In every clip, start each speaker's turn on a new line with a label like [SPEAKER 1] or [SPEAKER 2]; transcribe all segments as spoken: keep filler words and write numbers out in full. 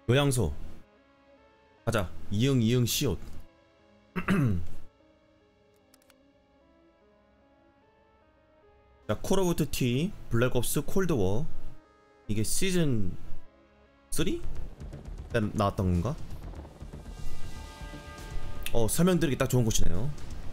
[SPEAKER 1] 요양소 가자. 이응 이응 시옷. 자, 콜 오브 듀티 블랙옵스 콜드워. 이게 시즌 삼? 때 나왔던 건가? 어, 설명드리기 딱 좋은 곳이네요.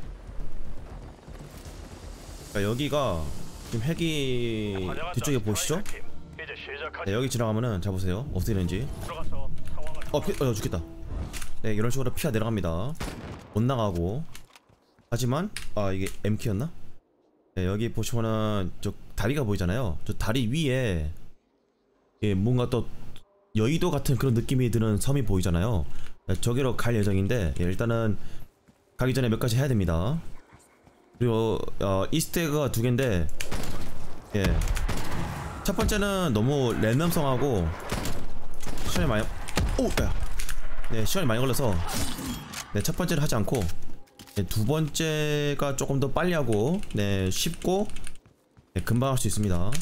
[SPEAKER 1] 자, 여기가 지금 핵이 뒤쪽에 보이시죠? 네, 여기 지나가면은 자 보세요. 어떻게 되는지. 어, 피, 어 죽겠다. 네, 이런 식으로 피가 내려갑니다. 못 나가고. 하지만 아, 이게 엠키였나? 네, 여기 보시면은 저 다리가 보이잖아요. 저 다리 위에 예, 뭔가 또 여의도 같은 그런 느낌이 드는 섬이 보이잖아요. 네, 저기로 갈 예정인데 예, 일단은 가기 전에 몇 가지 해야 됩니다. 그리고 어, 이스트에그가 두 개인데 예, 첫 번째는 너무 랜덤성하고 시간이 많이 오! 야. 네, 시간이 많이 걸려서 네, 첫 번째를 하지 않고 네, 두 번째가 조금 더 빨리 하고 네, 쉽고 네, 금방 할 수 있습니다.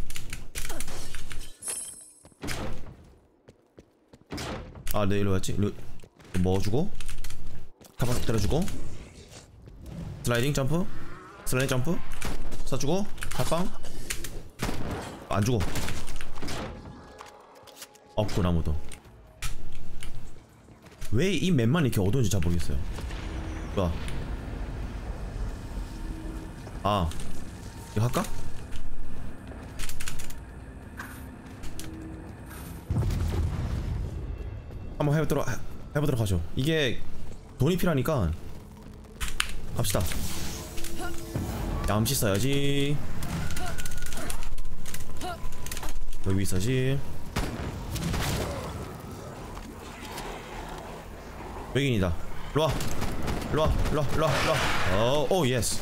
[SPEAKER 1] 아, 네, 일로 왔지? 일로 먹어주고 타방 때려주고 슬라이딩 점프 슬라이딩 점프 쏴주고 합방 안주고 없군 아무도. 왜 이 맵만 이렇게 어두운지 잘 모르겠어요. 뭐야? 아, 이거 할까? 한번 해보도록 해보도록 하죠. 이게 돈이 필요하니까 갑시다. 얌시 써야지. 여기 있어야지. 외계인이다. 일로와 일로와 일로와 일로와 일로와. 오 예스.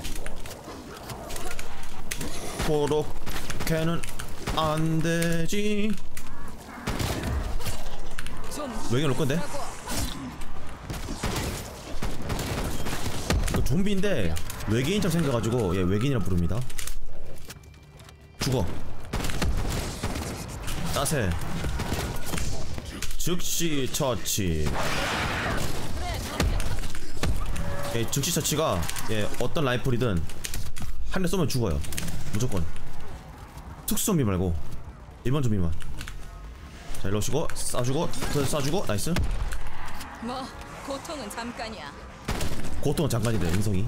[SPEAKER 1] 그렇게는 안되지. 외계인 올건데? 이거 좀비인데 외계인처럼 생겨가지고 예, 외계인이라 부릅니다. 죽어. 따세. 즉시 처치. 예, 즉시 처치가 예, 어떤 라이플이든 한 대 쏘면 죽어요. 무조건. 특수 좀비 말고 일반 좀비만. 자, 일로 오시고 쏴주고 더 쏴주고 나이스.
[SPEAKER 2] 뭐 고통은 잠깐이야.
[SPEAKER 1] 고통은 잠깐이래 인성이.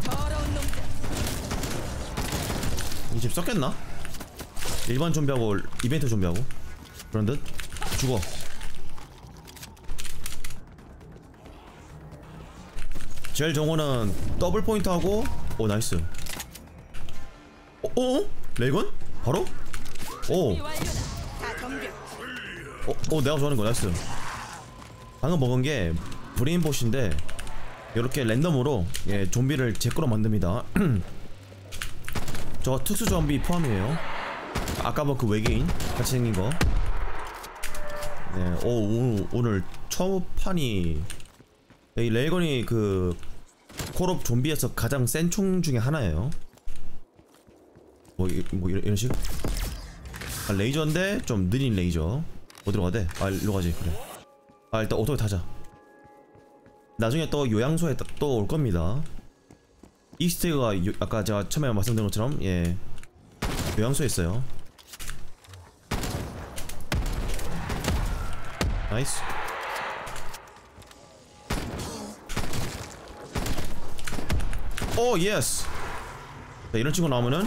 [SPEAKER 1] 이 집 섞였나? 일반 좀비하고 이벤트 좀비하고 그런듯. 죽어. 제일 정호는 더블 포인트하고 오 나이스. 어? 어? 레이건? 바로? 오. 어, 어 내가 좋아하는 거 나이스. 방금 먹은 게 브레인봇인데 이렇게 랜덤으로 예, 좀비를 제 거로 만듭니다. 저 특수 좀비 포함이에요. 아까 뭐 그 외계인 같이 생긴 거. 네, 오, 오늘, 오늘 첫 판이 이 레이건이 그 콜옵 좀비에서 가장 센 총 중에 하나예요. 뭐, 뭐 이런, 이런 식? 아, 레이저인데 좀 느린 레이저. 어디로 가대? 아, 일로 가지. 그래. 아, 일단 오토에 타자. 나중에 또 요양소에 또 올 겁니다. 이스트가 아까 제가 처음에 말씀드린 것처럼 예, 요양소에 있어요. 나이스. 오 예스. 자, 이런 친구 나오면은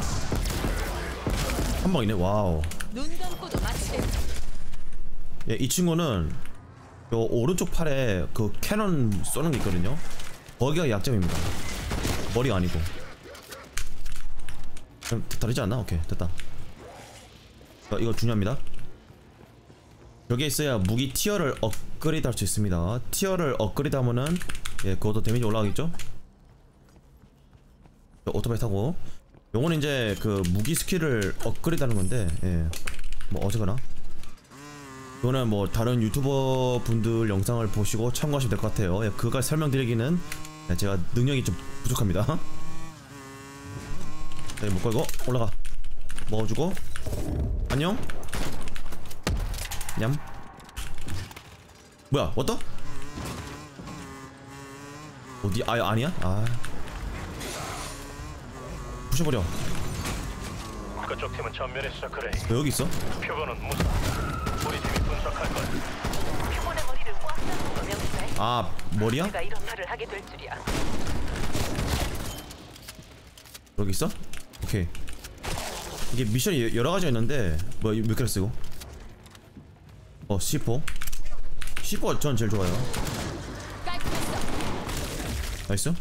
[SPEAKER 1] 한 방이네. 와우.
[SPEAKER 2] 눈 감고도 마치.
[SPEAKER 1] 예, 이 친구는 요 오른쪽 팔에 그 캐논 쏘는 게 있거든요. 거기가 약점입니다. 머리가 아니고. 그럼 다르지 않나? 오케이 됐다. 어, 이거 중요합니다. 여기에 있어야 무기 티어를 업그레이드 할 수 있습니다. 티어를 업그레이드 하면은 예, 그것도 데미지 올라가겠죠? 오토바이 타고 요거는 이제 그 무기 스킬을 업그레이드 하는 건데 예, 뭐 어쩌거나 이거는 뭐 다른 유튜버 분들 영상을 보시고 참고하시면 될 것 같아요. 예, 그걸 설명드리기는 예, 제가 능력이 좀 부족합니다. 자, 못 걸고 올라가. 먹어주고 안녕. 냠. 뭐야 왔다? 어디? 아 아니야? 아 부셔버려.
[SPEAKER 3] 그쪽 팀은 전멸했어 그래.
[SPEAKER 1] 너 여기 있어?
[SPEAKER 3] 표본은 무사. 우리 팀이 분석할 거야.
[SPEAKER 4] 표본의 머리를 꽉 잡는 거 명심해.
[SPEAKER 1] 아 머리야?
[SPEAKER 4] 내가 이런 말을 하게 될 줄이야.
[SPEAKER 1] 여기 있어? 오케이. 이게 미션이 여러 가지가 있는데 뭐 몇 개를 쓰고? 어 씨포. 씨포가 전 제일 좋아요.
[SPEAKER 2] 깔끔했어.
[SPEAKER 1] 나이스.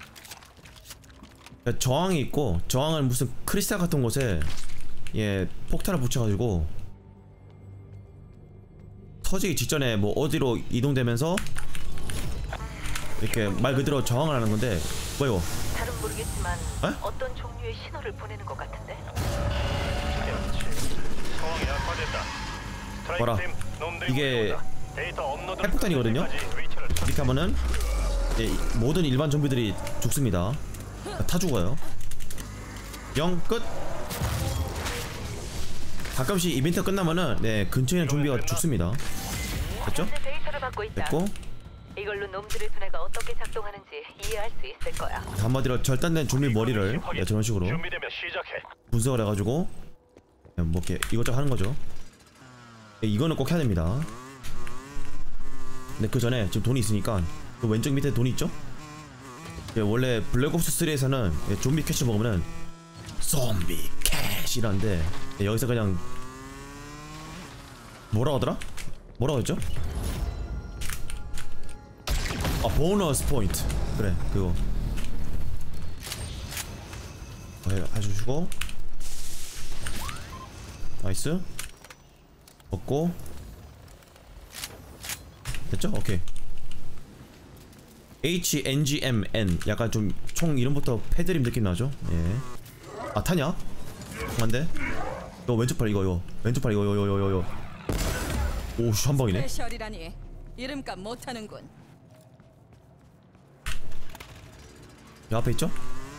[SPEAKER 1] 야, 저항이 있고 저항은 무슨 크리스탈 같은 곳에 예 폭탄을 붙여가지고 터지기 직전에 뭐 어디로 이동되면서 이렇게 말 그대로 저항을 하는 건데 뭐야 이거?
[SPEAKER 4] 잘은 모르겠지만
[SPEAKER 1] 에?
[SPEAKER 4] 어떤 종류의 신호를 보내는 것 같은데.
[SPEAKER 3] 그렇지. 상황이 악화됐다. 스트라이크
[SPEAKER 1] 봐라.
[SPEAKER 3] 팀, 놈들이
[SPEAKER 1] 이게
[SPEAKER 3] 몰려온다. 데이터 업로드
[SPEAKER 1] 핵폭탄이거든요?
[SPEAKER 3] 위치를
[SPEAKER 1] 이렇게 하면은 예, 모든 일반 좀비들이 죽습니다. 타 죽어요. 영 끝. 가끔씩 이벤트 끝나면은 네 근처에 있는 좀비가 죽습니다. 됐죠?
[SPEAKER 4] 현재 데이터를 받고 있다.
[SPEAKER 1] 됐고
[SPEAKER 4] 이걸로 놈들의 두뇌가 어떻게 작동하는지 이해할 수 있을 거야.
[SPEAKER 1] 한마디로 절단된 좀비 머리를 네, 저런 식으로
[SPEAKER 3] 준비되면 시작해.
[SPEAKER 1] 분석을 해가지고 그냥 뭐 이렇게 이것저것 하는 거죠. 네, 이거는 꼭 해야 됩니다. 근데 그 전에 지금 돈이 있으니까 그 왼쪽 밑에 돈이 있죠? 예, 원래 블랙옵스 쓰리에서는 예, 좀비 캐시 먹으면 좀비 캐시라는데 예, 여기서 그냥 뭐라고 하더라? 뭐라고 했죠? 아 보너스 포인트. 그래 그거 네, 해주시고 나이스. 먹고 됐죠? 오케이. 에이치 엔 지 엠 엔 약간 좀 총 이름부터 패드립 느낌 나죠? 예. 아 타냐? 안돼. 이거 왼쪽 팔 이거 이거 왼쪽 팔 이거 이거 이거 이거 이거. 오씨 한 방이네.
[SPEAKER 2] 스페셜이라니 이름값 못하는군.
[SPEAKER 1] 이 앞에 있죠?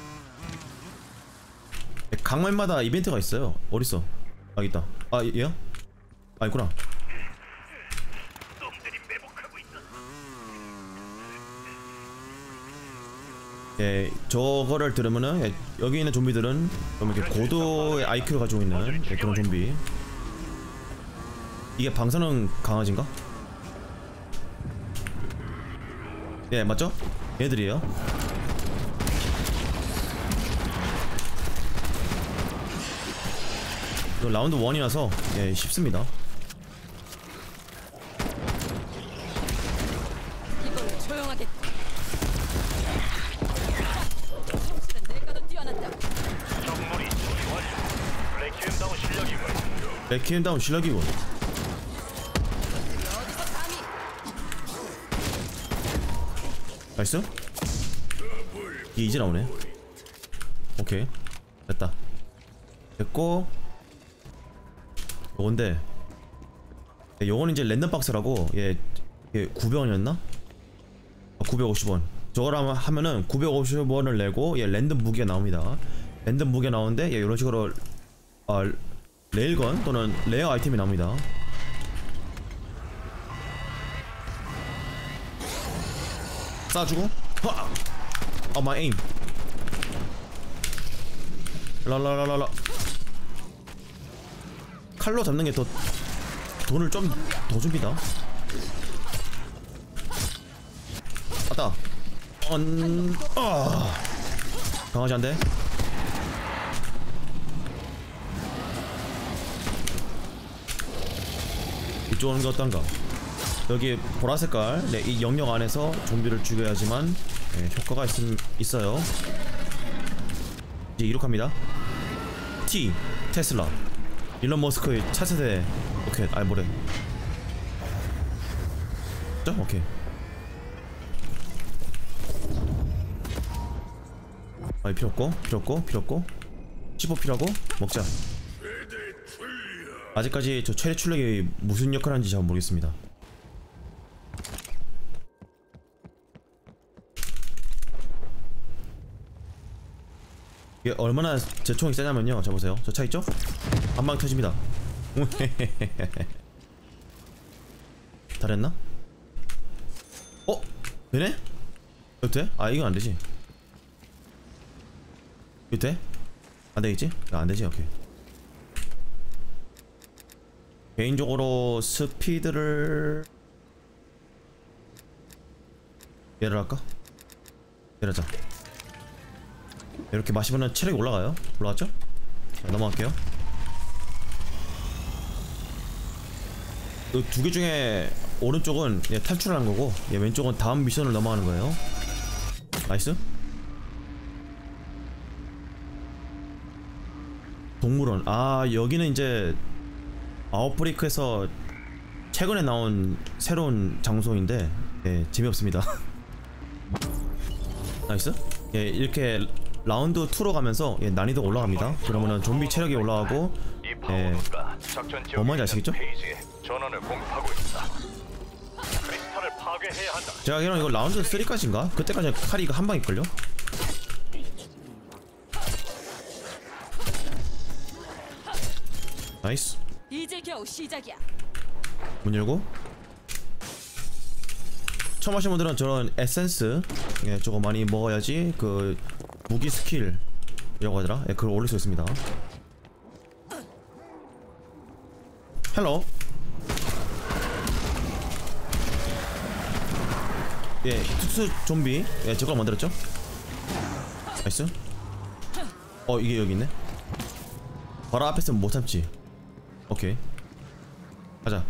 [SPEAKER 1] 강말마다 이벤트가 있어요. 어딨어? 아 있다. 아 얘야? 아 있구나. 예, 저거를 들으면은 예, 여기 있는 좀비들은 좀 이렇게 고도의 아이큐를 가지고 있는 예, 그런 좀비. 이게 방사능 강아지인가? 예, 맞죠? 얘들이에요. 이거 라운드 원이라서 예, 쉽습니다.
[SPEAKER 2] 이걸로 조용하게. 정신은 내가 더 뛰어난다.
[SPEAKER 3] 적물이 처리 완료. 레퀴엠다운 실력이군.
[SPEAKER 1] 레퀴엠다운 실력이고.
[SPEAKER 2] 어디서 감히?
[SPEAKER 1] 나이스. 이게 이제 나오네. 오케이 됐다. 됐고 요건데 예, 요거는 이제 랜덤 박스라고 예, 예 구백 원이었나? 아, 구백오십 원. 저거를 하면은 구백오십 원을 내고 예 랜덤 무기가 나옵니다. 랜덤 무기가 나오는데 예 이런 식으로 아 레일건 또는 레어 아이템이 나옵니다. 쏴주고 하! 어 마이 에임 랄랄랄랄라. 칼로 잡는 게 더 돈을 좀 더 줍니다. 왔다. 언... 아 강아지 한 대. 이쪽은 게 어떤가? 여기 보라색깔 네, 이 영역 안에서 좀비를 죽여야지만 네, 효과가 있음, 있어요. 이제 이륙합니다. T 테슬라 일론 머스크의 차세대 로켓. 아이 뭐래. 자 오케이. 아이 필요 없고 필요 없고 필요 없고 십오 필요하고 먹자. 아직까지 저 최대 출력이 무슨 역할을 하는지 잘 모르겠습니다. 이게 얼마나 제 총이 세냐면요. 자 보세요. 저 차 있죠? 한 방 터집니다. 다 됐나? 되네? 이거 돼? 아 이건 안되지. 이거 돼? 안되겠지? 아, 안되지. 오케이. 개인적으로 스피드를 얘를 할까? 얘를 하자. 이렇게 마시면은 체력이 올라가요. 올라갔죠? 자, 넘어갈게요. 이 두 개 중에 오른쪽은 얘 탈출하는 거고, 얘 왼쪽은 다음 미션을 넘어가는 거예요. 나이스. 동물원. 아 여기는 이제 아웃브레이크에서 최근에 나온 새로운 장소인데, 예, 재미없습니다. 나이스. 예, 이렇게 라운드 투로 가면서 예, 난이도가 올라갑니다. 그러면은 좀비 체력이 올라가고,
[SPEAKER 3] 이
[SPEAKER 1] 예,
[SPEAKER 3] 파워노드가 작전 지역에
[SPEAKER 1] 뭔 말인지
[SPEAKER 3] 있는
[SPEAKER 1] 아시겠죠?
[SPEAKER 3] 페이지에 전원을 공급하고 있다. 크리스탈을 파괴해야 한다.
[SPEAKER 1] 제가 알기로는 이거 라운드 삼까지인가? 그때까지 칼이 이거 한 방에 걸려? 나이스.
[SPEAKER 2] 이제 겨우 시작이야.
[SPEAKER 1] 문 열고. 처음 하신 분들은 저런 에센스, 예, 저거 많이 먹어야지 그 무기 스킬 이라고 하더라. 예, 그걸 올릴 수 있습니다. 헬로. 예, 특수 좀비. 예, 저걸 만들었죠. 나이스. 어, 이게 여기 있네. 바로 앞에 있으면 못 참지. 오케이. 가자.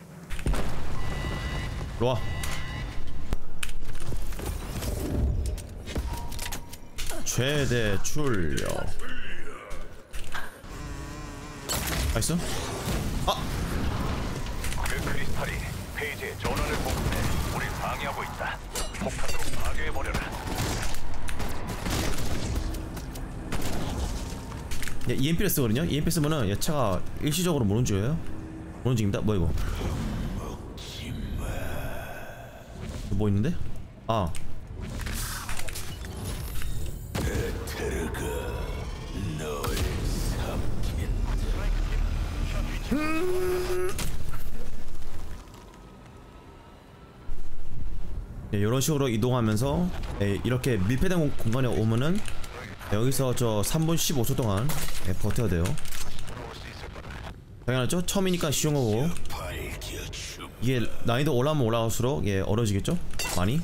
[SPEAKER 1] 로와. 최대 출력. 나이스. 아!
[SPEAKER 3] 그 크리스탈이 페이지에 전원을 공급해 우릴 방해하고 있다. 폭탄으로 파괴해버려라.
[SPEAKER 1] 예, 이엠피를 쓰거든요. 이엠피 쓰면은 얘 차가 일시적으로 못 움직여요. 못 움직입니다. 뭐야 이거? 뭐 있는데? 아. 네, 이런 식으로 이동하면서 네, 이렇게 밀폐된 공- 공간에 오면은 여기서 저 삼 분 십오 초 동안 네, 버텨야 돼요. 당연하죠? 처음이니까 쉬운 거고, 이게 난이도 올라가면 올라갈수록 예, 어려워지겠죠? 많이.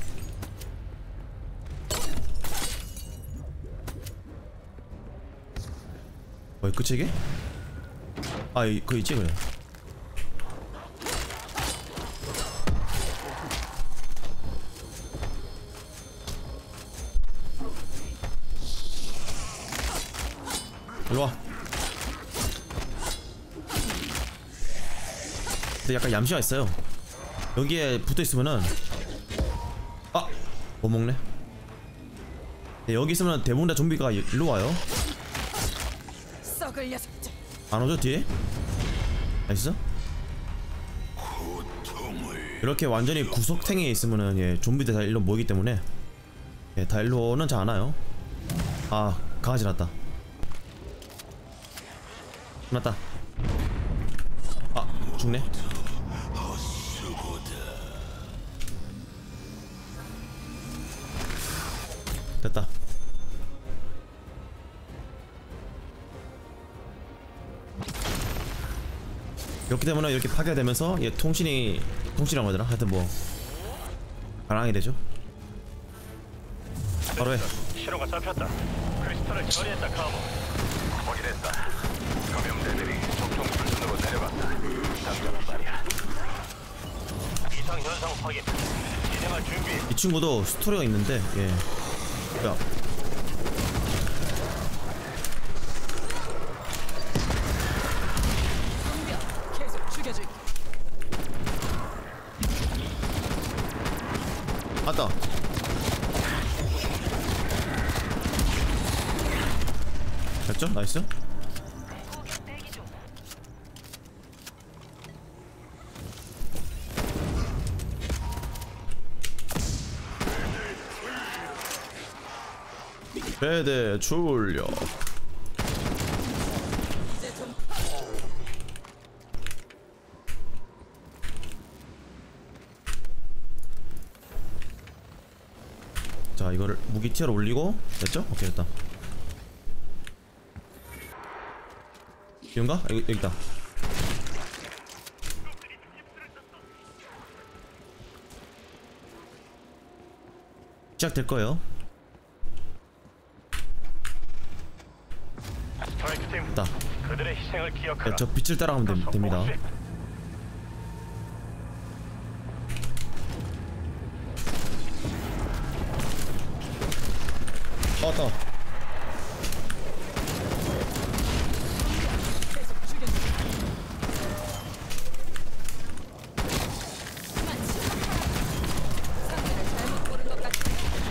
[SPEAKER 1] 뭐야 끝이 이게? 아 이, 그거 있지 그래. 일로와. 근데 약간 얌시가 있어요. 여기에 붙어있으면은 아! 못 먹네. 네, 여기 있으면 대부분 다 좀비가 일로 와요.
[SPEAKER 2] 썩을 녀석들.
[SPEAKER 1] 안 오죠 뒤에? 나이스. 이렇게 완전히 구석탱이에 있으면은 예, 좀비들 다 일로 모이기 때문에 예, 다 일로는 잘 안 와요. 아 강아지 났다. 났다. 아 죽네. 됐다. 이렇게 되면은 이렇게 파괴되면서 얘 통신이 통신이라고 하더라. 하여튼 뭐 가랑이 되죠. 바로 해.
[SPEAKER 3] 신호가 잡혔다. 크리스탈을 처리했다. 카모. 확인했다. 감염대들이 적종 수준으로 내려갔다. 당장 말이야. 이상 현상 확인. 진행할 준비.
[SPEAKER 1] 이 친구도 스토리가 있는데 예. 야.
[SPEAKER 2] 덤벼. 계속 죽여줄게.
[SPEAKER 1] 맞다. 됐죠? 나이스. 최대 출력.
[SPEAKER 2] 이제 좀
[SPEAKER 1] 자 이거를 무기 티어로 올리고 됐죠? 오케이 됐다. 이건가? 아, 여기, 여기 있다. 시작될 거예요.
[SPEAKER 3] 스트라이크 팀.
[SPEAKER 1] 됐다.
[SPEAKER 3] 그들의 희생을 기억하라.
[SPEAKER 1] 네, 저 빛을 따라가면 됨, 됩니다. 어, 왔다.
[SPEAKER 2] 계속 죽여주기. 그만 치. 상대를 잘못 고른 것 같아.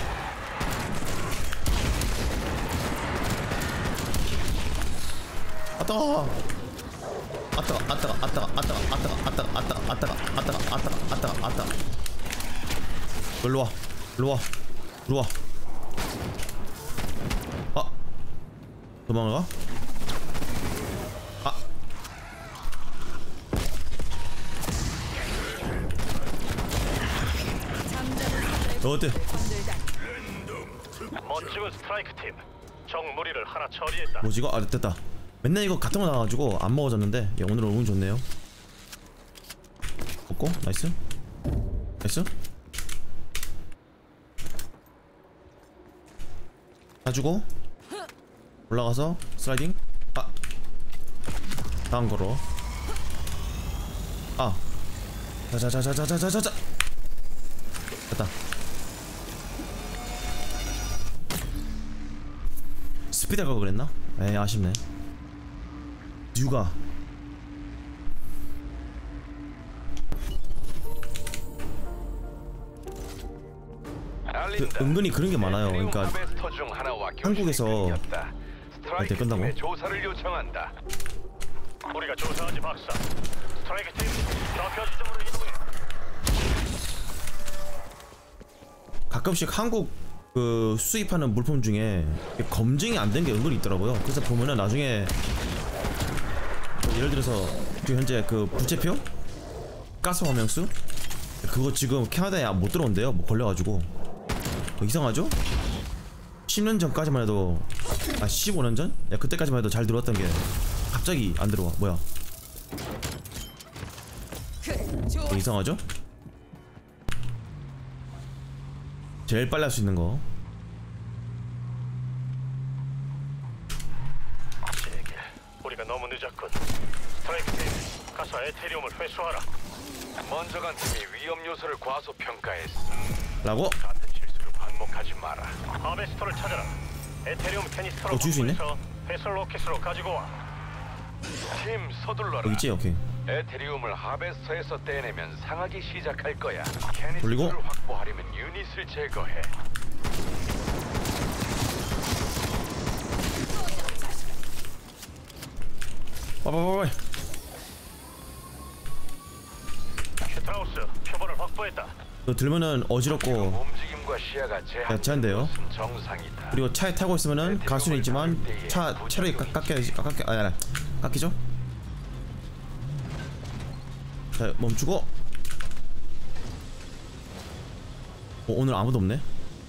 [SPEAKER 1] 아따가 아따가 아따가 아따가 아따가 아따가 아따가 아따가 아따가 아따가 아따가 아따가 아따가 일로와 일로와 일로와. 아 도망가? 아
[SPEAKER 2] 잠자는 사람의
[SPEAKER 1] 너 어때?
[SPEAKER 2] 건들다.
[SPEAKER 3] 멋지군 스트라이크 팀. 적 무리를 하나 처리했다.
[SPEAKER 1] 뭐지 이거? 아 됐다. 맨날 이거 같은 거 나와가지고 안 먹어졌는데 야, 오늘은 운이 좋네요. 먹고 나이스 나이스. 가지고 올라가서 슬라이딩. 아 다음 걸어. 아 자자자자자자자자 됐다. 스피드 가고 그랬나? 에이 아쉽네. 듀가 그 은근히 그런 게 많아요. 그러니까 한국에서 이때 끝나고
[SPEAKER 3] 조사를 요청한다. 우리가 조사하지 박사. 스트라이크 팀 좌표 지점으로 이동해.
[SPEAKER 1] 가끔씩 한국 그 수입하는 물품 중에 검증이 안 된 게 은근히 있더라고요. 그래서 보면은 나중에 예를 들어서 지금 현재 그 부채표 가스 화명수 그거 지금 캐나다에 못 들어온대요. 뭐 걸려가지고. 뭐 이상하죠? 십 년 전까지만 해도 아 십오 년 전? 야 그때까지만 해도 잘 들어왔던 게 갑자기 안 들어와. 뭐야?
[SPEAKER 2] 그래, 좋아.
[SPEAKER 1] 뭐 이상하죠? 제일 빨리 할 수 있는 거.
[SPEAKER 3] 제게 우리가 너무 늦었군. 스트라이크 팀 가서 에테리움을 회수하라. 먼저 간 팀이 위험 요소를 과소평가했어.
[SPEAKER 1] 라고?
[SPEAKER 3] 같은 실수를 반복하지 마라. 하베스터를 찾아라. 에테리움 캐니스터로
[SPEAKER 1] 어, 줄수 있네?
[SPEAKER 3] 확보해서 회수 로켓으로 가지고 와. 팀 서둘러라.
[SPEAKER 1] 여기 있지? 오케이.
[SPEAKER 3] 에테리움을 하베스터에서 떼내면 상하기 시작할 거야.
[SPEAKER 1] 돌리고.
[SPEAKER 3] 캐니스터를 확보하려면 유닛을 제거해.
[SPEAKER 1] 빠빠빠빠.
[SPEAKER 3] 슈트라우스 표본을 확보했다.
[SPEAKER 1] 너 들면은 어지럽고
[SPEAKER 3] 움직임과 시야가
[SPEAKER 1] 야, 제한돼요.
[SPEAKER 3] 정상이다.
[SPEAKER 1] 그리고 차에 타고 있으면은 갈 수는 있지만 차 체력이 깎, 깎여 깎여 아니 아니 깎이죠? 자 멈추고. 어, 오늘 아무도 없네.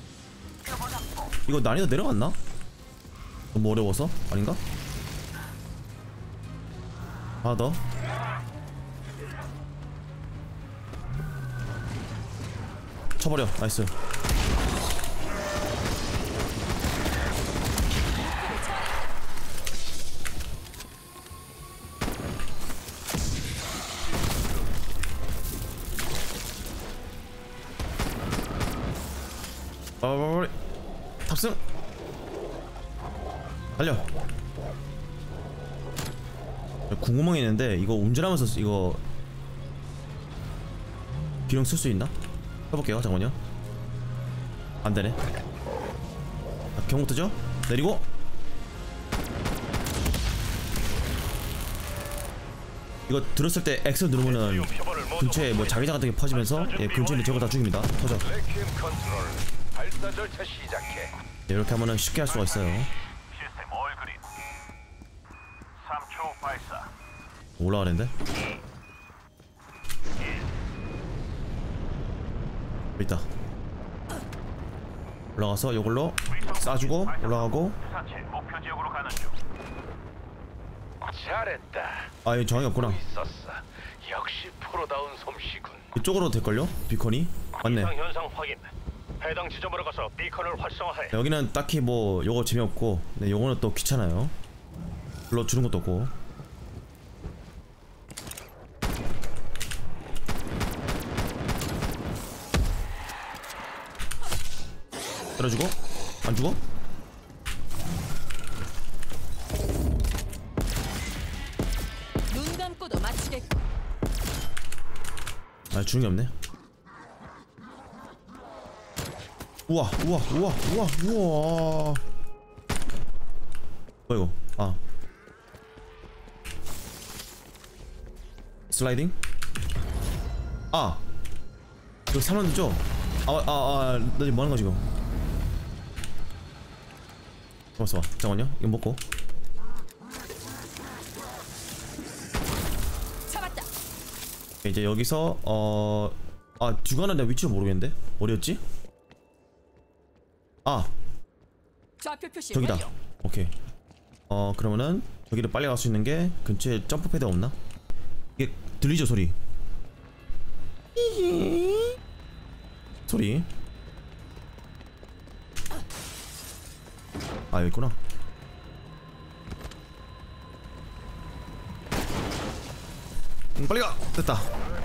[SPEAKER 1] 이거 난이도 내려갔나? 너무 어려워서? 아닌가? 하나 더. 쳐버려. 나이스. 빠바바바리. 탑승. 달려. 궁금한 게 있는데 이거 운전하면서 쓰- 이거 기능 쓸 수 있나? 해볼게요. 잠깐만요. 안되네. 경고 뜨죠? 내리고. 이거 들었을 때 X 누르면은 근처에 뭐 자기장 같은 게 퍼지면서 예, 근처에 있는 저거 다 죽입니다. 터져.
[SPEAKER 3] 레퀴엠 컨트롤 발사 절차 시작해.
[SPEAKER 1] 네, 이렇게 하면은 쉽게 할 수가 있어요.
[SPEAKER 3] 시스템 올 그린. 삼 초 발사.
[SPEAKER 1] 올라가는데? 있다. 올라가서 이걸로 쏴주고 올라가고.
[SPEAKER 3] 사체 목표 지역으로 가는 중. 잘했다.
[SPEAKER 1] 아 여기 정확히 없구나.
[SPEAKER 3] 있었어. 역시 프로다운 솜씨군.
[SPEAKER 1] 이쪽으로 될걸요? 비컨이? 맞네.
[SPEAKER 3] 이상 현상 확인. 해당 지점으로 가서 비컨을 활성화해.
[SPEAKER 1] 여기는 딱히 뭐 요거 재미없고 네 요거는 또 귀찮아요. 별로 주는 것도 없고. 때려주고 안 죽어?
[SPEAKER 2] 눈 감고도 맞추겠고.
[SPEAKER 1] 아 주는 게 없네. 우와 우와 우와 우와 우와. 뭐야 이거? 아 슬라이딩? 아 이거 사람들죠? 아아아 나 지금 뭐하는 거야 지금? 잠깐만 잠깐만요 이거 먹고.
[SPEAKER 2] 잡았다.
[SPEAKER 1] 이제 여기서 어... 아 듀가는 내가 위치를 모르겠는데? 어디였지? 아
[SPEAKER 2] 좌표 표시
[SPEAKER 1] 저기다.
[SPEAKER 2] 완료.
[SPEAKER 1] 오케이. 어 그러면은 저기를 빨리 갈 수 있는 게 근처에 점프 패드 없나? 이게 들리죠 소리? 소리. 아 여기 있구나. 음, 빨리 가! 됐다.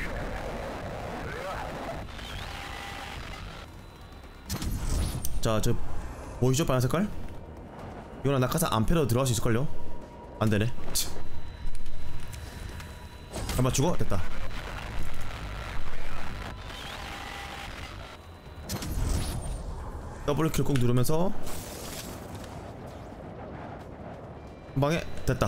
[SPEAKER 1] 자, 저 보이죠? 빨간 색깔? 이거는 낙하산 안 패러 들어갈 수 있을걸요? 안되네. 한 맞추고 됐다. 더블킬 꼭 누르면서 한 방에 됐다.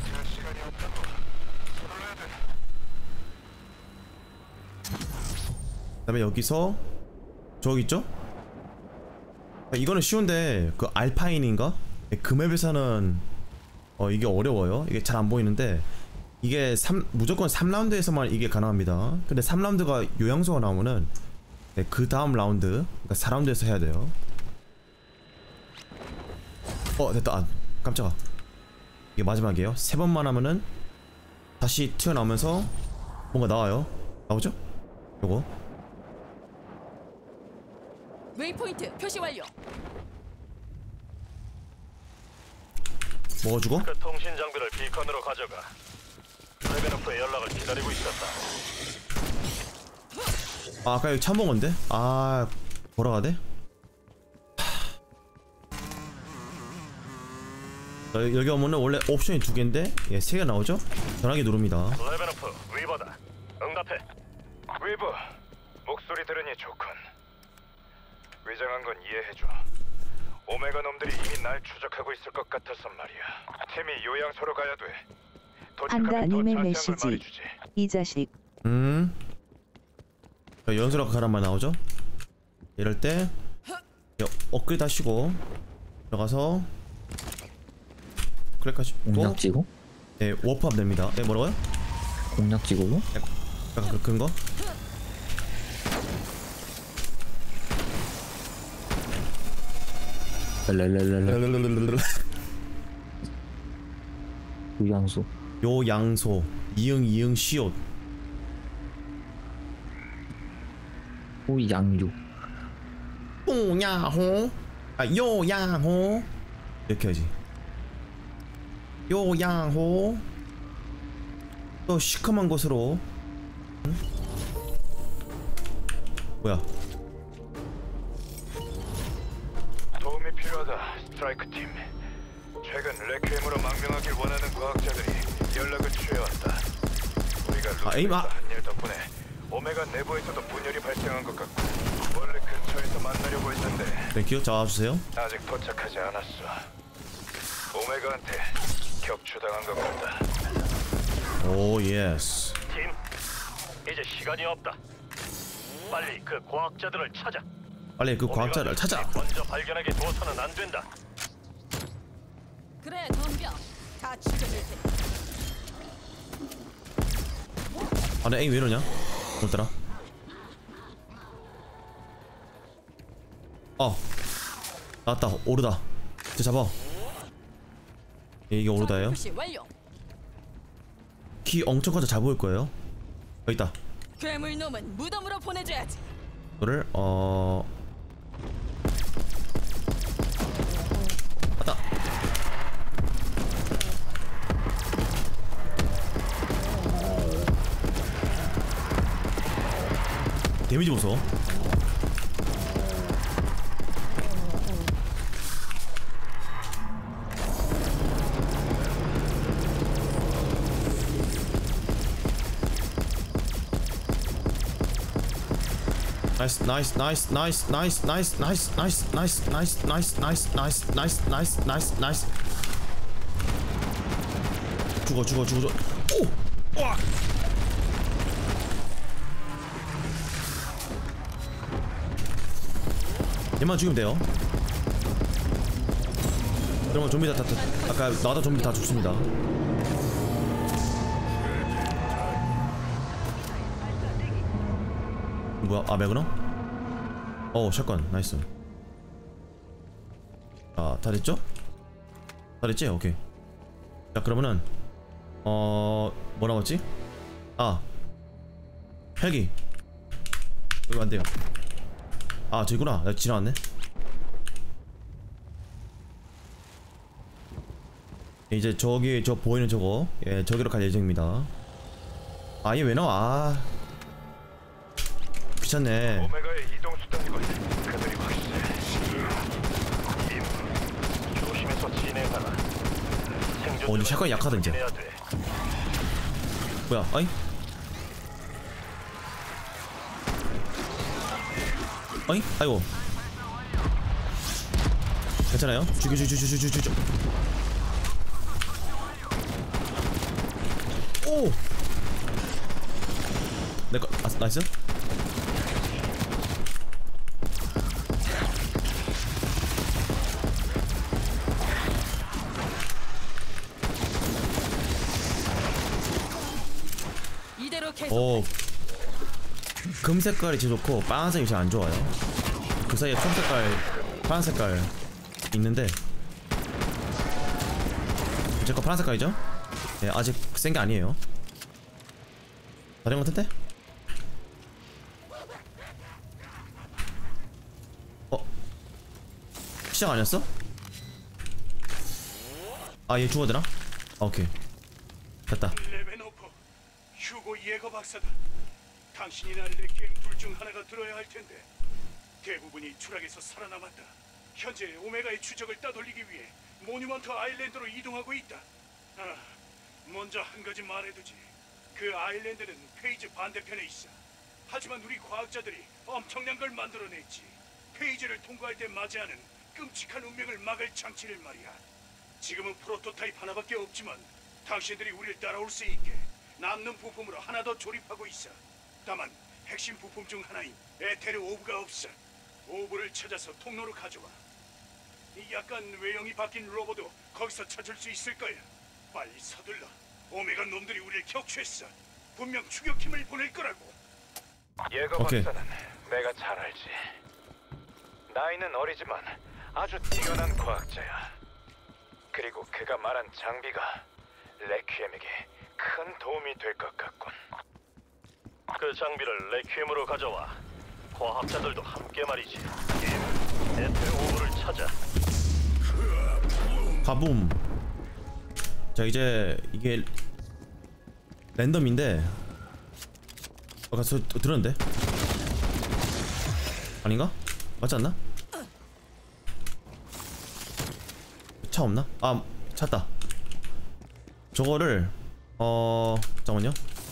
[SPEAKER 1] 그 다음에 여기서 저기 있죠? 이거는 쉬운데 그 알파인인가? 그 맵에서는 어 이게 어려워요. 이게 잘 안 보이는데 이게 삼, 무조건 삼 라운드에서만 이게 가능합니다. 근데 삼 라운드가 요양소가 나오면은 네, 그 다음 라운드 그러니까 사 라운드에서 해야 돼요. 어 됐다. 아, 깜짝아. 이게 마지막이에요. 세 번만 하면은 다시 튀어나오면서 뭔가 나와요. 나오죠? 요거
[SPEAKER 2] 웨이포인트 표시 완료.
[SPEAKER 1] 먹어주고.
[SPEAKER 3] 그 통신 장비를 비컨으로 가져가. 레베너프의 연락을 기다리고 있었다.
[SPEAKER 1] 아, 아까 여기 차 먹었는데? 아 걸어가야 돼? 자, 여기 오면은 원래 옵션이 두 개인데 예, 세 개 나오죠? 전화기 누릅니다.
[SPEAKER 3] 레베너프, 위버다. 응답해. 위버, 목소리 들으니 좋군. 위장한 건 이해해줘. 오메가 놈들이 이미 날 추적하고 있을 것 같아서 말이야. 팀이 요양소로 가야 돼. 도착하면 더
[SPEAKER 5] 안다님의
[SPEAKER 3] 자세한 걸
[SPEAKER 5] 메시지.
[SPEAKER 3] 말해주지.
[SPEAKER 5] 이 자식.
[SPEAKER 1] 음. 자, 연수라고 가란말 나오죠? 이럴 때 업그레이드 하시고 들어가서 클릭하시고
[SPEAKER 6] 공략 찍어?
[SPEAKER 1] 예, 워프업 됩니다. 예, 뭐라고요?
[SPEAKER 6] 공략 찍어고?
[SPEAKER 1] 약간 그, 큰 거?
[SPEAKER 6] 랄랄랄랄 요양소.
[SPEAKER 1] 요양소 이응 이응 시옷
[SPEAKER 6] 호양요.
[SPEAKER 1] 뽕야호 아 요양호 이렇게 하지. 요양호 또 시커먼 곳으로. 응? 뭐야?
[SPEAKER 3] 도움이 필요하다, 스트라이크 팀. 최근 레퀴엠으로 망명하길 원하는 과학자들이 연락을 취해왔다. 우리가
[SPEAKER 1] 아, 에임, 아.
[SPEAKER 3] 루스에서 한 일 덕분에 오메가 내부에서도 분열이 발생한 것 같고 원래 근처에서 만나려고 했는데
[SPEAKER 1] 땡큐. 잡아주세요.
[SPEAKER 3] 아직 도착하지 않았어. 오메가한테 격추당한 것 같다.
[SPEAKER 1] 오 예스.
[SPEAKER 3] 팀, 이제 시간이 없다. 빨리 그 과학자들을 찾아.
[SPEAKER 1] 빨리 그 과학자를 찾아.
[SPEAKER 3] 먼저 발견하게 둬서는 안 된다.
[SPEAKER 2] 그래 덤벼. 다 죽여줄 테니.
[SPEAKER 1] 아, 내 에임 왜 이러냐? 그렇더라. 어. 나왔다. 오르다. 저 잡아. 예, 이게 오르다예요.
[SPEAKER 2] 표시 완료.
[SPEAKER 1] 키 엄청 커서 잘 보일 거예요. 여기 있다.
[SPEAKER 2] 괴물 놈은 무덤으로 보내줘야지.
[SPEAKER 1] 이거를 어 왔다. 데미지 보소. 나이스 나이스 나이스 나이스 나이스 나이스 나이스 나이스 나이스 나이스 나이스 나이스 나이스 나이스 나이스 나이스 나이스 죽어 죽어 죽어 죽어. 오! 와! 얘만 죽이면 돼요. 그러면 좀비 다, 다, 다 아까 나왔던 좀비 다 죽습니다. 뭐야? 아 매그넘? 어 샷건 나이스. 아 다 됐죠? 다 됐지? 오케이. 자 그러면은 어... 뭐 남았지? 아 헬기 여기 안돼요. 아 저기구나. 나 지나왔네. 이제 저기 저 보이는 저거 예 저기로 갈 예정입니다. 아 얘 왜 나와? 아, 귀찮네.
[SPEAKER 3] 오메가의 이동 수단이군. 그들이 확실해. 임, 조심해서 진행하라.
[SPEAKER 1] 어 근데 샷건이 약하다 이제.
[SPEAKER 3] 해야 돼.
[SPEAKER 1] 뭐야? 아이? 어이? 아이고. 괜찮아요? 죽여 죽여 죽여 죽여 죽여. 오! 내거 아, 나이스.
[SPEAKER 2] 이대로 계속.
[SPEAKER 1] 오. 금 색깔이 제일 좋고 빨간색이 제일 안 좋아요. 그 사이에 청 색깔, 파란 색깔 있는데 제 거 파란 색깔이죠? 네, 아직 센 게 아니에요. 다른 것 같은데? 어? 시작 아니었어? 아, 얘 죽어야 되나? 아, 오케이. 됐다.
[SPEAKER 5] 레베노프, 휴고 예거 박사다. 당신이나 레키엠 둘 중 하나가 들어야 할 텐데 대부분이 추락에서 살아남았다. 현재 오메가의 추적을 따돌리기 위해 모뉴먼트 아일랜드로 이동하고 있다. 아, 먼저 한 가지 말해두지. 그 아일랜드는 페이지 반대편에 있어. 하지만 우리 과학자들이 엄청난 걸 만들어냈지. 페이지를 통과할 때 맞이하는 끔찍한 운명을 막을 장치를 말이야. 지금은 프로토타입 하나밖에 없지만 당신들이 우리를 따라올 수 있게 남는 부품으로 하나 더 조립하고 있어. 다만 핵심 부품 중 하나인 에테르 오브가 없어. 오브를 찾아서 통로로 가져와. 이 약간 외형이 바뀐 로봇도 거기서 찾을 수 있을 거야. 빨리 서둘러. 오메가 놈들이 우리를 격추했어. 분명 추격팀을 보낼 거라고.
[SPEAKER 3] 예거
[SPEAKER 1] 오케이.
[SPEAKER 3] 박사는 내가 잘 알지. 나이는 어리지만 아주 뛰어난 과학자야. 그리고 그가 말한 장비가 레퀴엠에게 큰 도움이 될 것 같군.
[SPEAKER 7] 그 장비를 레퀴엠으로 가져와. 과학자들도 함께 말이지. 에테르 오브를 찾아.
[SPEAKER 1] 가붐. 자 이제 이게 랜덤인데 아까 소 들었는데 아닌가? 맞지 않나? 차 없나? 아 찾다. 저거를 어 잠깐만요.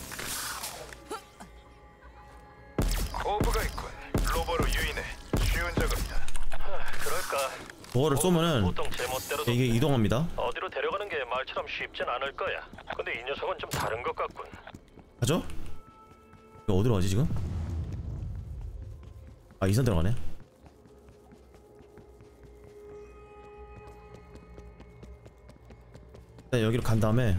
[SPEAKER 3] 오브가 있군. 로버로 유인해. 쉬운 작업이다.
[SPEAKER 7] 하, 그럴까?
[SPEAKER 1] 저거를 쏘면은
[SPEAKER 7] 보통 제멋대로도
[SPEAKER 1] 이게 이동합니다.
[SPEAKER 7] 어디로 데려가는 게 말처럼 쉽진 않을 거야. 근데 이 녀석은 좀 다른 것 같군.
[SPEAKER 1] 가죠? 이거 어디로 가지 지금? 아 이선 들어가네. 일단 여기로 간 다음에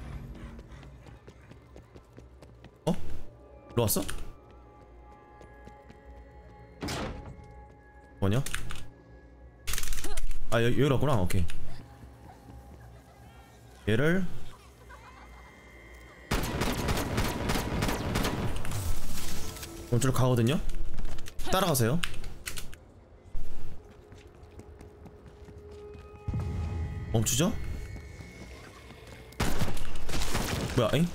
[SPEAKER 1] 어? 일로 왔어? 뭐냐? 아 여, 여기로 왔구나. 오케이. 얘를 오른쪽으로 가거든요. 따라가세요. 멈추죠? 뭐야? 잉?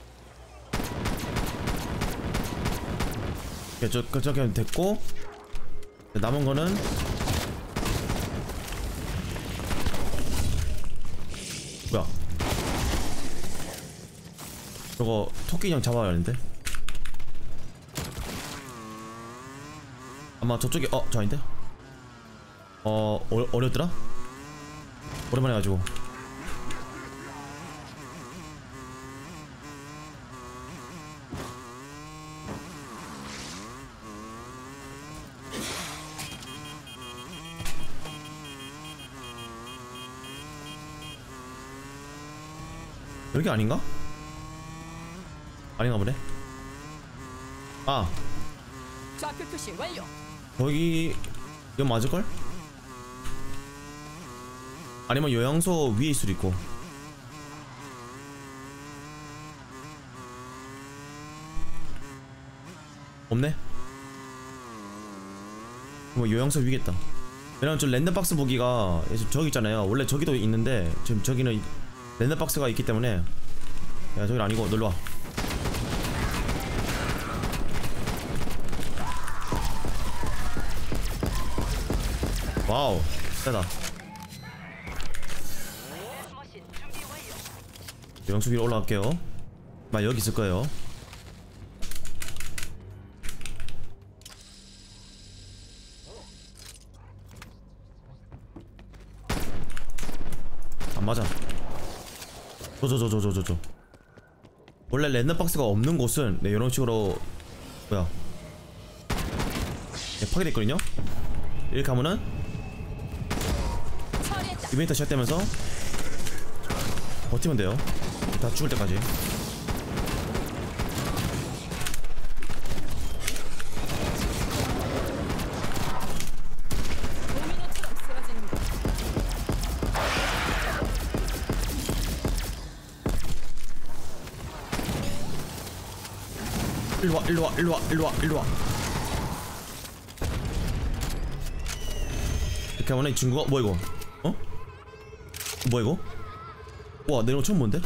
[SPEAKER 1] 오케이, 저, 저, 저기 됐고 남은 거는 뭐야? 저거 토끼 인형 잡아야 하는데? 아마 저쪽에 어? 저 아닌데? 어... 어 어렵더라? 오랜만에 해가지고 여기 아닌가? 아닌가 보네. 아
[SPEAKER 2] 좌표 표시 완료.
[SPEAKER 1] 여기 이거 맞을걸? 아니면 요양소 위에 있을 수도 있고. 없네? 뭐 요양소 위겠다. 왜냐면 저 랜덤박스 무기가 지금 저기 있잖아요. 원래 저기도 있는데 지금 저기는 랜덤박스가 있기 때문에. 야 저긴 아니고 놀러와. 와우 세다. 영수 위로 올라갈게요. 막 여기 있을 거예요. 안 맞아. 저 저 저 저 저 저 저 원래 랜덤박스가 없는 곳은 네 이런 식으로 뭐야 네, 파괴됐거든요. 이렇게 하면은
[SPEAKER 2] 처리했다.
[SPEAKER 1] 이벤트 시작되면서 버티면 돼요. 다 죽을 때까지.
[SPEAKER 2] 도미노처럼 쓰러지는 거.
[SPEAKER 1] 일로와 일로와 일로와 일로와 일로와. 이렇게 하면 이 친구가 뭐야 이거? 어? 뭐야 이거? 와 내려온 거 처음 본데?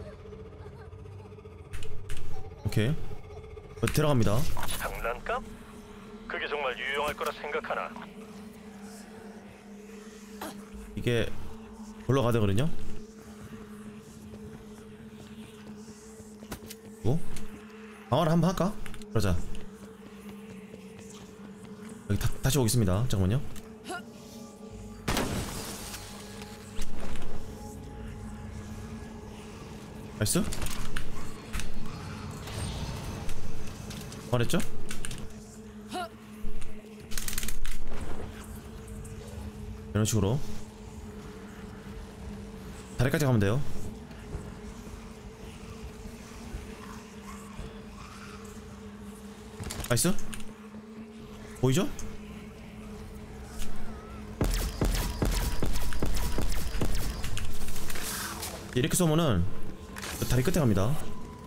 [SPEAKER 1] 오케이 어, 들어갑니다.
[SPEAKER 7] 장난감? 그게 정말 유용할 거라 생각하나?
[SPEAKER 1] 이게 올라가되거든요. 뭐? 방어를 한번 할까? 그러자. 여기 다, 다시 오겠습니다. 잠깐만요. 나이스. 말했죠? 이런 식으로 다리까지 가면 돼요. 나이스. 보이죠? 이렇게 쏘면은 다리 끝에 갑니다.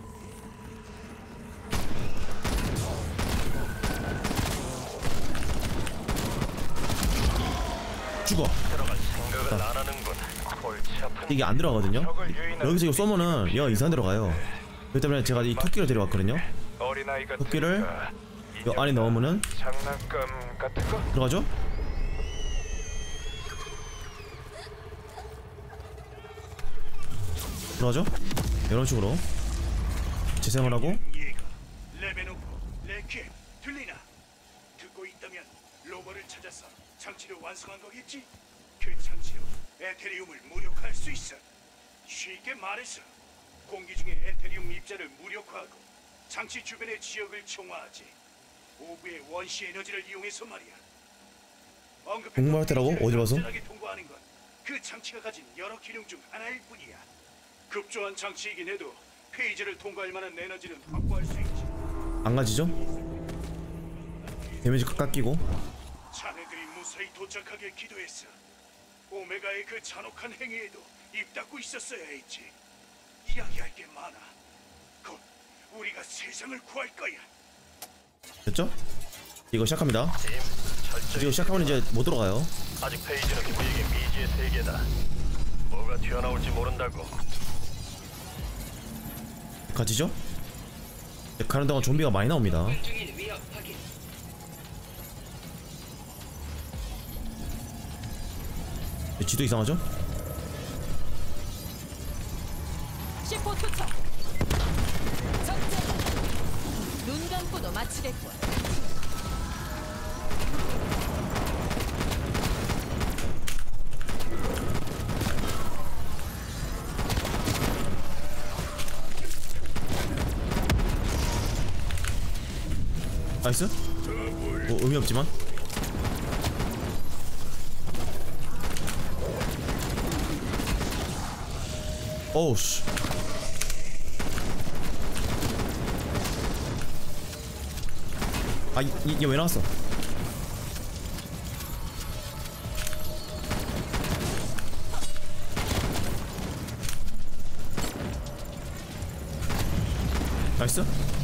[SPEAKER 1] 죽어.
[SPEAKER 7] 들어갈 생각을 안 하는군. 골치 아픈
[SPEAKER 1] 이게 안 들어가거든요. 여기서 이거 쏘면은 얘가 이상 들어가요. 그렇기 때문에 제가 이 토끼를 데려왔거든요.
[SPEAKER 3] 어린아이가
[SPEAKER 1] 토끼를 이 안에 넣으면은
[SPEAKER 3] 장난감 같은 거?
[SPEAKER 1] 들어가죠? 들어가죠? 이런 식으로 재생을 하고.
[SPEAKER 5] 얘가 레베노프, 레퀴엠 들리나? 듣고 있다면 로버를 찾아서 장치를 완성한 거겠지? 그 장치로 에테리움을 무력화할 수 있어. 쉽게 말해서 공기 중에 에테리움 입자를 무력화하고 장치 주변의 지역을 청화하지. 오브의 원시 에너지를 이용해서 말이야. 언급했던
[SPEAKER 1] 공부할 때라고?
[SPEAKER 5] 페이지를
[SPEAKER 1] 어디 봐서?
[SPEAKER 5] 안전하게 통과하는 건 그 장치가 가진 여러 기능 중 하나일 뿐이야. 급조한 장치이긴 해도 페이지를 통과할 만한 에너지는 확보할 수 있지.
[SPEAKER 1] 안 가지죠? 데미지 깎이고.
[SPEAKER 5] 자네들이 무사히 도착하길 기도했어. 오메가의 그 잔혹한 행위에도 입 닫고 있었어야 했지. 이야기할 게 많아. 곧 우리가 세상을 구할 거야.
[SPEAKER 1] 됐죠? 이거 시작합니다.
[SPEAKER 7] 팀 철저히
[SPEAKER 1] 이거 시작하면 이제 못 들어가요.
[SPEAKER 7] 아직 페이지는 우리에게 미지의 세계다. 뭐가 튀어나올지 모른다고.
[SPEAKER 1] 가지죠? 가는 동안 좀비가 많이 나옵니다. 지도 이상하죠?
[SPEAKER 2] 시포 투척. 적재. 눈 감고도 마치겠군.
[SPEAKER 1] 나이스? 뭐 의미 없지만. 오우 씨. 아, 얘 왜 나왔어? 나이스?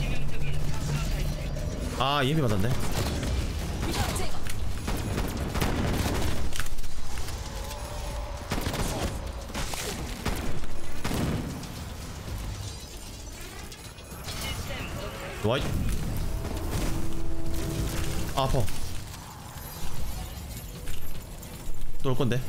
[SPEAKER 1] 아, 이엠피 받았네.
[SPEAKER 2] 위협 제거.
[SPEAKER 1] 와이. 아, 아파. 또 올 건데.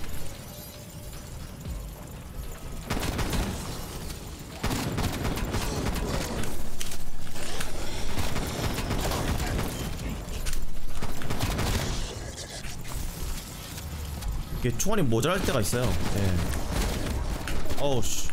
[SPEAKER 1] 이게 총알이 모자랄 때가 있어요. 예. 어우 씨.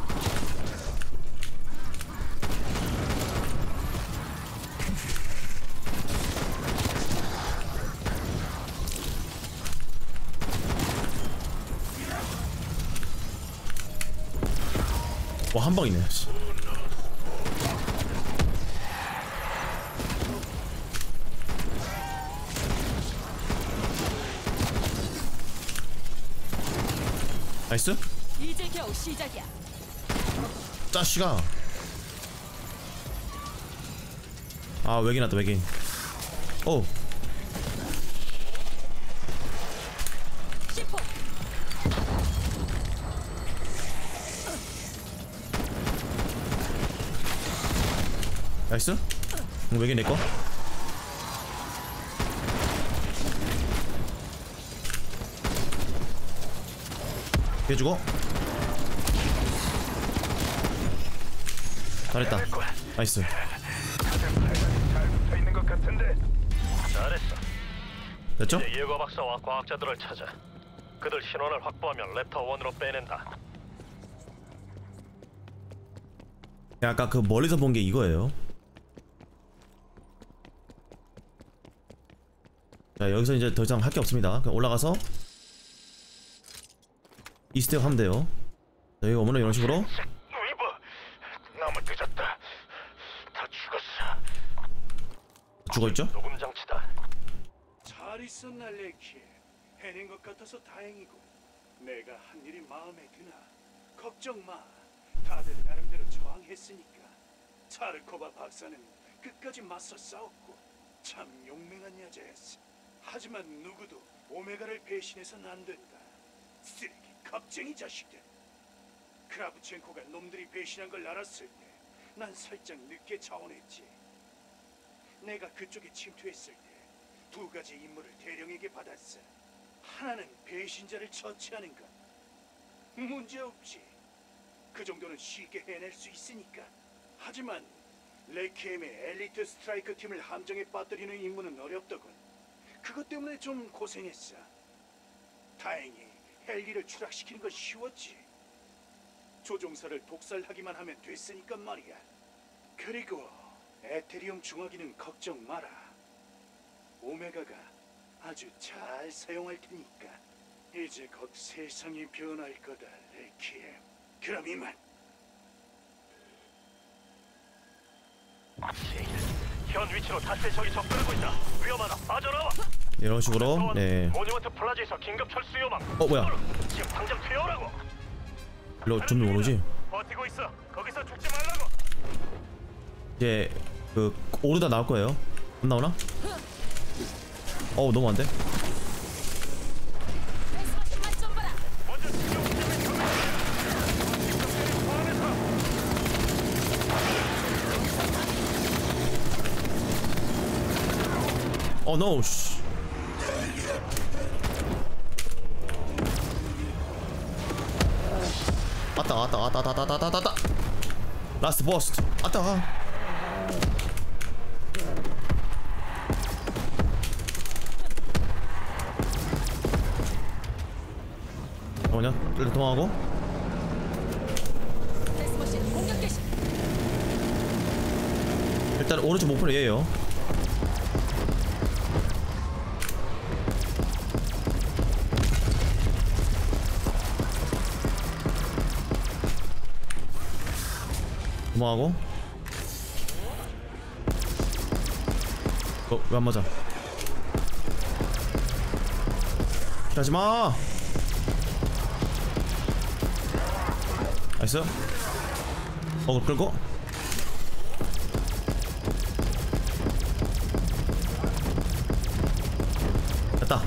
[SPEAKER 1] 와, 한 방이네. 씨. 나이스?
[SPEAKER 2] 이제 겨우 시작이야.
[SPEAKER 1] 짜씨가. 아, 외계인 왔다, 외계인. 오.
[SPEAKER 2] 시포.
[SPEAKER 1] 나이스? 응, 외계인 내꺼? 해주고. 잘했다. 나이스.
[SPEAKER 3] 잘 붙어 있는 것 같은데.
[SPEAKER 7] 잘했어.
[SPEAKER 1] 됐죠?
[SPEAKER 7] 이제 예고 박사와 과학자들을 찾아. 그들 신원을 확보하면 랩터 원으로 빼낸다.
[SPEAKER 1] 아까 그 멀리서 본 게 이거예요. 자, 여기서 이제 더 이상 할 게 없습니다. 그냥 올라가서 이 스텝 하면 돼요. 자, 여기 오면은 이런 식으로.
[SPEAKER 3] 위버, 너무 늦었다. 다 죽었어.
[SPEAKER 1] 죽어있죠?
[SPEAKER 7] 녹음 장치다.
[SPEAKER 5] 잘 있었나 레키. 해낸 것 같아서 다행이고. 내가 한 일이 마음에 드나. 걱정 마. 다들 나름대로 저항했으니까. 차르코바 박사는 끝까지 맞서 싸웠고 참 용맹한 여자였어. 하지만 누구도 오메가를 배신해서는 안 된다. 쓰레기 겁쟁이 자식들. 크라브첸코가 놈들이 배신한 걸 알았을 때 난 살짝 늦게 자원했지. 내가 그쪽에 침투했을 때 두 가지 임무를 대령에게 받았어. 하나는 배신자를 처치하는 것. 문제없지. 그 정도는 쉽게 해낼 수 있으니까. 하지만 레키엠의 엘리트 스트라이커 팀을 함정에 빠뜨리는 임무는 어렵더군. 그것 때문에 좀 고생했어. 다행히 헬기를 추락시키는 건 쉬웠지. 조종사를 독살하기만 하면 됐으니까 말이야. 그리고 에테리움 중화기는 걱정 마라. 오메가가 아주 잘 사용할 테니까. 이제 곧 세상이 변할 거다, 레키엠. 그럼 이만.
[SPEAKER 7] 현 위치로 닷새 적이 접근하고 있다. 위험하다. 빠져나와.
[SPEAKER 1] 이런 식으로. 네.
[SPEAKER 7] 모니먼트 플라자에서 긴급 철수 요망.
[SPEAKER 1] 어 뭐야?
[SPEAKER 7] 지금 당장 튀어오라고.
[SPEAKER 1] 일로 좀비 오지?
[SPEAKER 7] 버티고 있어. 거기서 죽지 말라고.
[SPEAKER 1] 이제 그 오르다 나올 거예요. 안 나오나? 어우 너무 안 돼.
[SPEAKER 2] 맛 좀 봐라.
[SPEAKER 7] 먼저 지금 우리를 경계.
[SPEAKER 1] 어 노. 씨. 왔다 왔다 왔다 왔다 왔다 왔다 왔다. 라스트 버스트. 왔다. 뭐냐? 일단 통하고.
[SPEAKER 2] 데스머신 공격 개시.
[SPEAKER 1] 일단 오른쪽 목표는 얘예요. 도망하고. 어, 왜 안 맞아? 하지마. 나이스. 어글 끌고. 됐다.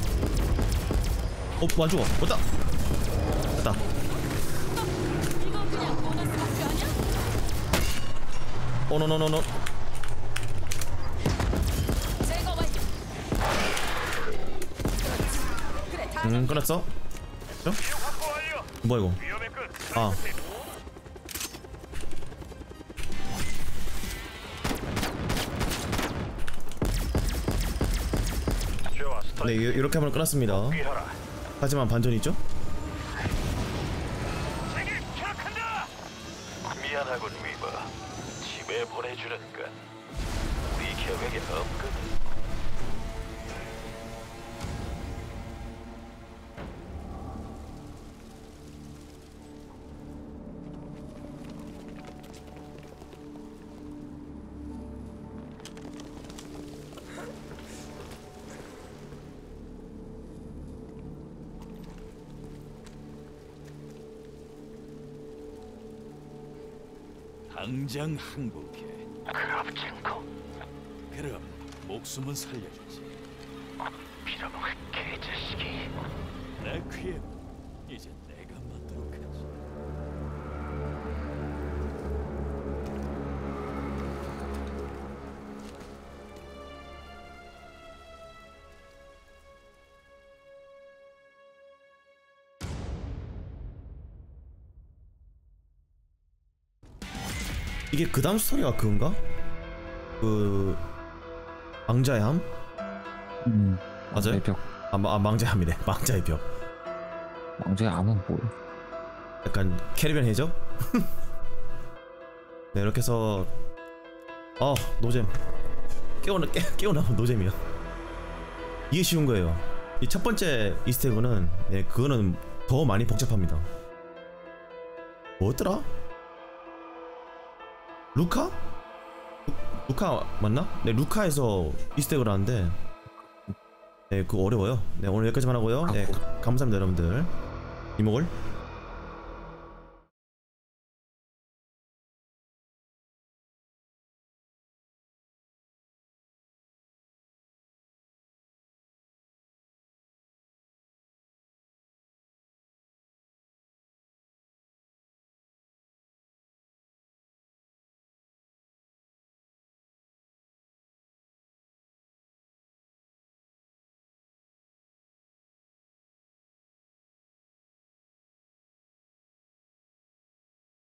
[SPEAKER 1] 어, 뭐 안 죽어. 됐다. 됐다.
[SPEAKER 2] 이거 그냥 보너스 목표 아니야?
[SPEAKER 1] 어, 노노노노.
[SPEAKER 2] 제거 완료. 그렇지. 그래 다.
[SPEAKER 1] 음, 끊었어. 저?
[SPEAKER 7] 확보 완료.
[SPEAKER 1] 뭐야 이거?
[SPEAKER 7] 위험의 끝.
[SPEAKER 1] 아.
[SPEAKER 7] 좋아. 스타일.
[SPEAKER 1] 네, 이- 이렇게 하면 끝났습니다.
[SPEAKER 7] 위하라.
[SPEAKER 1] 하지만 반전이 있죠?
[SPEAKER 7] 세계 추락한다. 미안하군 위버. 집에 보내주는 건 우리 계획에 없거든.
[SPEAKER 5] 당장 항복해.
[SPEAKER 7] 그럽친코.
[SPEAKER 5] 그럼 목숨은 살려주지.
[SPEAKER 7] 빌어먹을 개자식이.
[SPEAKER 5] 레퀴엠 이제 내가 만들어 가지.
[SPEAKER 1] 이게 그 다음 스토리가 그건가? 그 망자의 함?
[SPEAKER 6] 음.
[SPEAKER 1] 맞아요?
[SPEAKER 6] 왕자의 벽.
[SPEAKER 1] 아, 마, 아 망자의 함이네. 망자의 벽.
[SPEAKER 6] 왕자의 암은 뭐야?
[SPEAKER 1] 약간 캐리비안 해적? 네, 이렇게 해서 어 노잼 깨우나 깨 깨우나 노잼이야. 이게 쉬운 거예요. 이 첫 번째 이스트에그는 네 그거는 더 많이 복잡합니다. 뭐였더라? 루카? 루, 루카 맞나? 네 루카에서 이스트에그를 하는데 네 그거 어려워요. 네 오늘 여기까지만 하고요. 네 가, 감사합니다 여러분들. 이목을